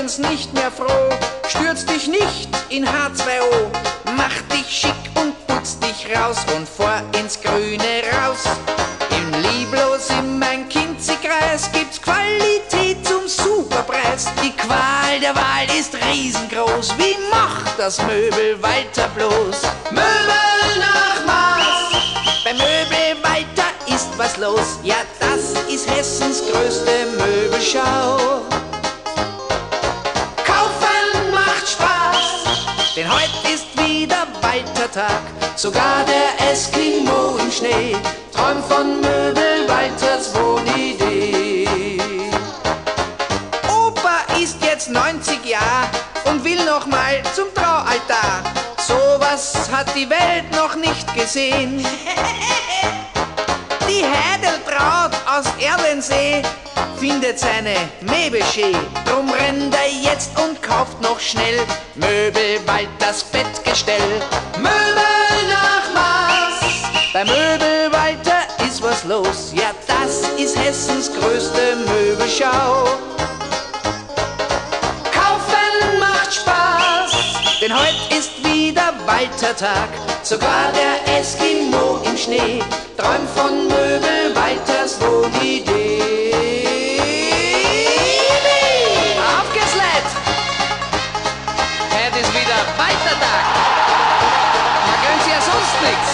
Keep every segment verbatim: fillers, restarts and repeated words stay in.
morgens nicht mehr froh. Stürz dich nicht in H zwei O, mach dich schick und putz dich raus und fahr ins Grüne raus. Im Lieblos in mein Kinzigkreis gibt's Qualität zum Superpreis. Die Qual der Wahl ist riesengroß, wie macht das Möbelwalter bloß? Möbel nach Maß, bei Möbelwalter ist was los. Ja, das ist Hessens größte Möbelschau. Kaufen macht Spaß, denn heute ist wieder Waltertag. Sogar der Eskimo im Schnee träumt von Möbelwalters Wohnidee. Opa ist jetzt neunzig Jahre und will noch mal zum Traualtar. Sowas hat die Welt noch nicht gesehen. Die Heideltraut aus Erlensee findet seine Möbel schön. Drum rennt er jetzt und kauft noch schnell Möbelwalters Bettgestell. Möbel nach Maß, bei Möbelwalter ist was los. Ja, das ist Hessens größte Möbelschau. Kaufen macht Spaß, denn heute ist wieder Waltertag. Sogar der Eskimo im Schnee träumt von Möbelwalters Wohnidee. Auf geht's, Leute! Heute ist wieder Waltertag. Man gönnt sich ja sonst nichts.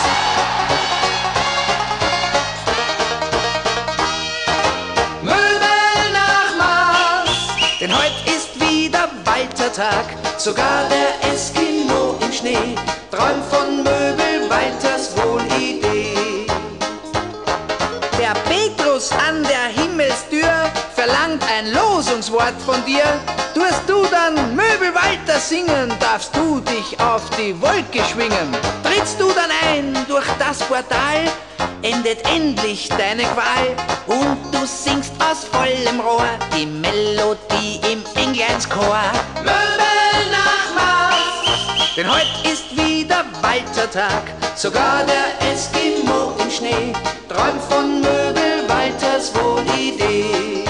Möbel nach Maß, denn heute ist wieder Waltertag. Sogar der Eskimo im Schnee träumt von Möbelwalters Wohnidee. Der Petrus an der Himmelstür verlangt ein Losungswort von dir. Tust du dann Möbelwalter singen, darfst du dich auf die Wolke schwingen. Trittst du dann ein durch das Portal, endet endlich deine Qual. Und du singst aus vollem Rohr die Melodie im Engleinschor. Möbel nach Maß, denn heute ist wieder Waltertag. Sogar der Eskimo im Schnee träumt von Möbelwalters Wohnidee.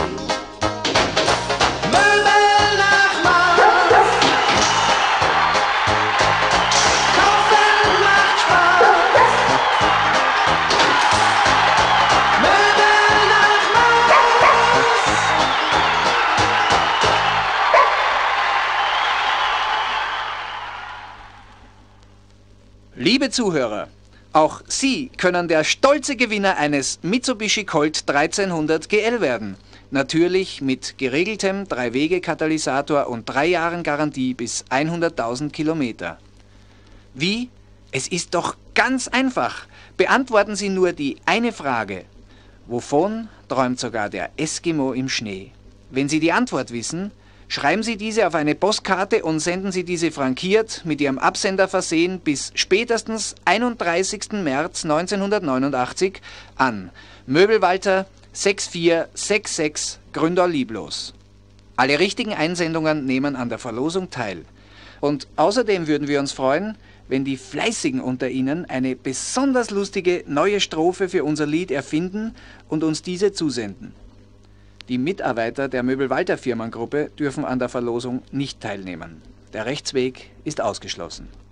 Möbel nach Maß, kaufen macht Spaß. Möbel nach Maß. Liebe Zuhörer, auch Sie können der stolze Gewinner eines Mitsubishi Colt dreizehnhundert G L werden. Natürlich mit geregeltem drei Wege Katalysator und drei Jahren Garantie bis hunderttausend Kilometer. Wie? Es ist doch ganz einfach. Beantworten Sie nur die eine Frage. Wovon träumt sogar der Eskimo im Schnee? Wenn Sie die Antwort wissen, schreiben Sie diese auf eine Postkarte und senden Sie diese frankiert mit Ihrem Absender versehen bis spätestens einunddreißigsten März neunzehnhundertneunundachtzig an Möbelwalter sechs vier sechs sechs Gründau-Lieblos. Alle richtigen Einsendungen nehmen an der Verlosung teil. Und außerdem würden wir uns freuen, wenn die Fleißigen unter Ihnen eine besonders lustige neue Strophe für unser Lied erfinden und uns diese zusenden. Die Mitarbeiter der Möbelwalter Firmengruppe dürfen an der Verlosung nicht teilnehmen. Der Rechtsweg ist ausgeschlossen.